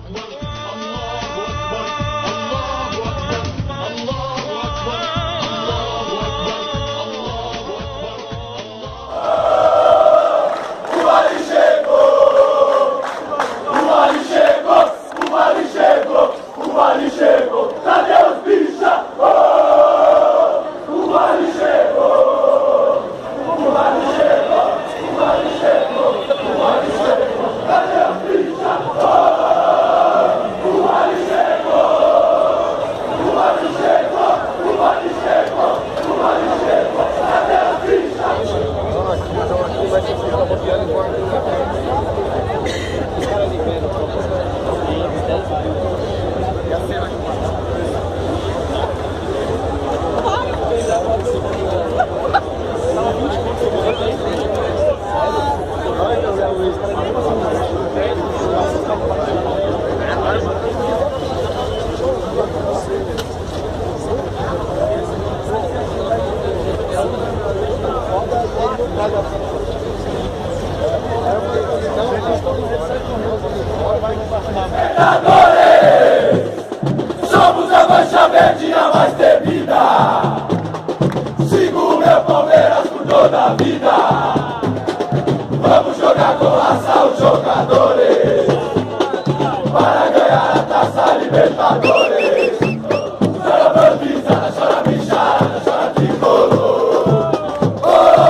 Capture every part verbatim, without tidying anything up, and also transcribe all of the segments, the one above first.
Somos a mancha verde, a mais temida. Sigo o meu Palmeiras por toda a vida. Vamos jogar com raça os jogadores para ganhar a Taça Libertadores. Chora bambizada, chora bichada, chora tricolor. Oh,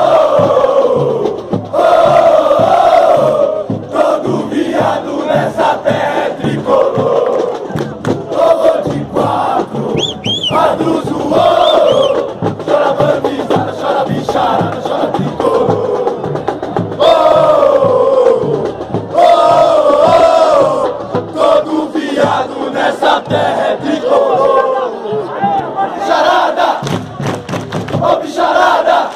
oh, oh, oh. Todo viado nessa terra é tricolor. Ovo de quatro, quadro zoou. Chora bambizada, chora bichada, chora tricolor. Nessa terra é tricolor. Charada, ô bicharada,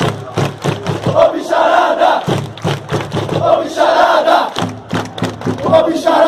ô bicharada, ô bicharada, ô bicharada.